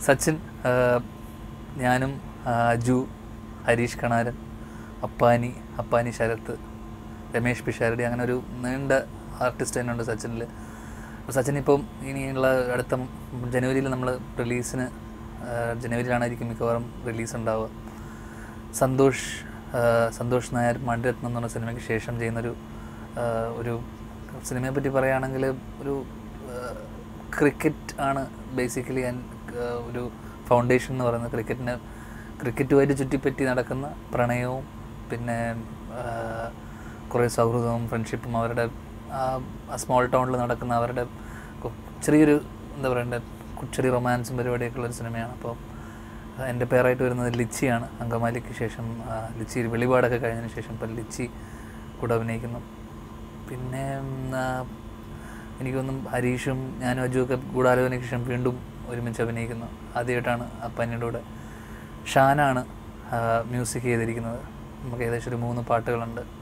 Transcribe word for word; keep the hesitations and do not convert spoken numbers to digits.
സച്ചിൻ, ഞാനും അജു, ഹരീഷ് കണാരൻ, അപ്പാനി അപ്പാനി ശരത്ത്, രമേഷ് പിഷാരടി, അങ്ങനെ ഒരു നീണ്ട ആർട്ടിസ്റ്റ് തന്നെയുണ്ട് സച്ചിനിൽ. സച്ചിൻ ഇപ്പം ഇനിയുള്ള അടുത്ത ജനുവരിയിൽ നമ്മൾ റിലീസിന് ജനുവരിയിലാണായിരിക്കും മിക്കവാറും റിലീസ് ഉണ്ടാവുക. സന്തോഷ് സന്തോഷ് നായർ മണിരത്നം എന്ന് പറഞ്ഞ സിനിമയ്ക്ക് ശേഷം ചെയ്യുന്നൊരു ഒരു സിനിമയെ പറ്റി പറയുകയാണെങ്കിൽ ഒരു ക്രിക്കറ്റ് ആണ് ബേസിക്കലി. ഞാൻ ഒരു ഫൗണ്ടേഷൻ എന്ന് പറയുന്നത് ക്രിക്കറ്റിന് ക്രിക്കറ്റുമായിട്ട് ചുറ്റിപ്പറ്റി നടക്കുന്ന പ്രണയവും പിന്നെ കുറേ സൗഹൃദവും ഫ്രണ്ട്ഷിപ്പും അവരുടെ ആ സ്മോൾ ടൗണിൽ നടക്കുന്ന അവരുടെ ചെറിയൊരു എന്താ പറയണ്ടേ ചെറിയ റൊമാൻസും പരിപാടിയൊക്കെ ഉള്ളൊരു സിനിമയാണ്. അപ്പോൾ എൻ്റെ പേരായിട്ട് വരുന്നത് ലിച്ചിയാണ്. അങ്കമാലിക്ക് ശേഷം ലിച്ചി വെളിപാടൊക്കെ കഴിഞ്ഞതിന് ശേഷം ഇപ്പം ലിച്ചി കൂടെ അഭിനയിക്കുന്നു. പിന്നെ എനിക്കൊന്നും ഹരീഷും ഞാനും അജുവൊക്കെ ഗൂഢാലോചനയ്ക്ക് ശേഷം വീണ്ടും ഒരുമിച്ച് അഭിനയിക്കുന്നു. ആദ്യമായിട്ടാണ് അപ്പാനിയുടെ കൂടെ. ഷാനാണ് മ്യൂസിക് ചെയ്തിരിക്കുന്നത്. നമുക്ക് ഏകദേശം ഒരു മൂന്ന് പാട്ടുകളുണ്ട്.